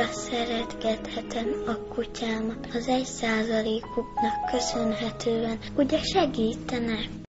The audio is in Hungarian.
annyira szeretgethetem a kutyámat, az 1%-uknak köszönhetően, ugye segítene?